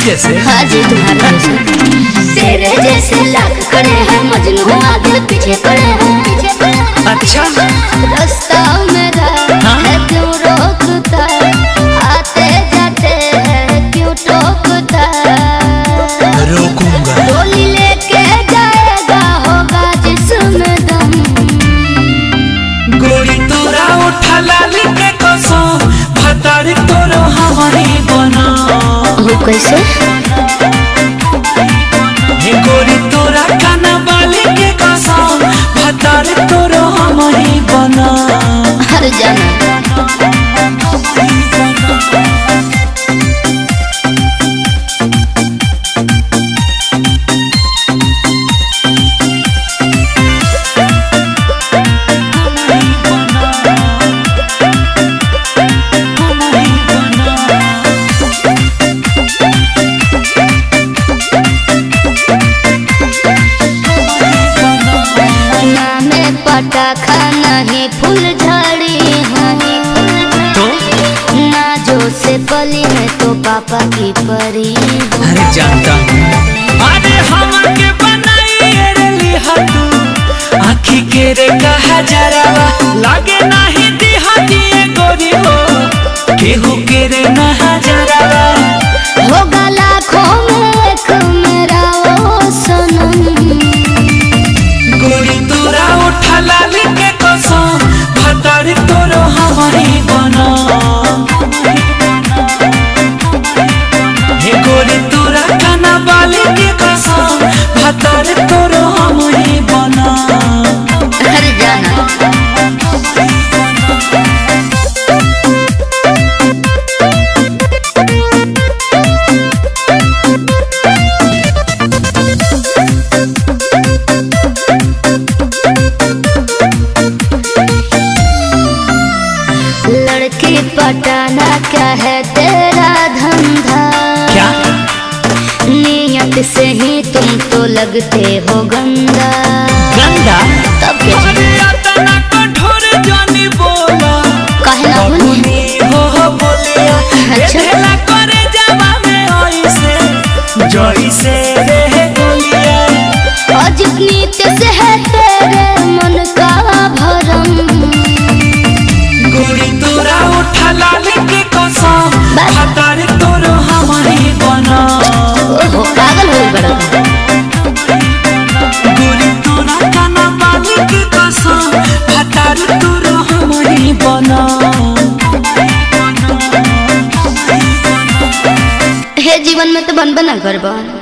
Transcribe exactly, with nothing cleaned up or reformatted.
जैसे। हाँ जी तुम्हारे जैसे। तेरे जैसे लाख खड़े हैं मजनू आगे पीछे पड़े हैं। अच्छा रास्ता मेरा हाँ? है क्यों रोकता, आते जाते हैं क्यों टोकता। रोकूंगा। डोली लेके जाएगा होगा जिसमें दम। गोरी तोरा उठा लाली के कसम भतार तोरो हमारी बना। वो कैसे? हे गोरी तोरा काना बाली के कसम भतार तोरो हमारी बना। हर जाना पटाखा नहीं फूल झड़ी है तो ना जो से पली है तो पापा की परी। अरे जानता अरे हम के बनाई रे लिहा तू आँखी के रे कहा जरावा लागे नहीं दिहा दिए गोरी हो केहू के रे नहा जरावा होगा लाखों में एक मेरा ओ सनम। गोरी तोरा उठा लाली के कसम भतार तोरो हमारी बना। हे गोरी तोरा काना बाली के कसम भतार तोरो हमारी बना। हर जाना लड़की पटाना क्या है तेरा धंधा? क्या नियत से ही तुम तो लगते हो गंदा। गंदा तब क्या अरे अतना कठोर जानी बोला काहे ना बोली? बबुनी हो हो बोलिया अच्छा। भेला करे जावा में ओइसे जइसे रे गोलिया। और जितनी तेज है तेरे मन का भरम। गोरी तोरा उठा लाली के कसम भतार तोरो हमारी बना। ओहो पागल हो बड़ा। गोरी तोरा काना बाली के कसम भतार तोरो हमारी बना। हे जीवन में तो बन बना गरबा।